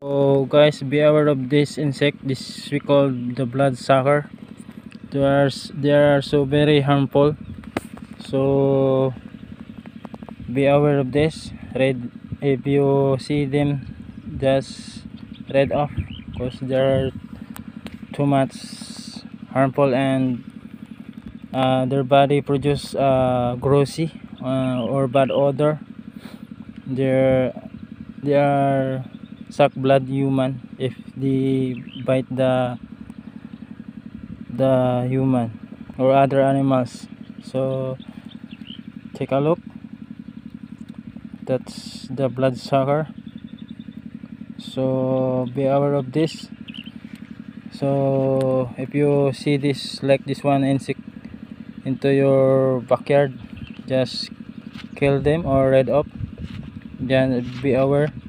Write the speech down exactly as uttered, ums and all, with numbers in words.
So guys, be aware of this insect. This we call the bloodsucker. They are they are so very harmful. So be aware of this. Read if you see them, just read off because they are too much harmful, and uh, their body produce uh, grossy uh, or bad odor. They're they are suck blood human if they bite the the human or other animals. So take a look, that's the bloodsucker. So be aware of this. So if you see this like this one insect into your backyard, just kill them or read up. Then be aware.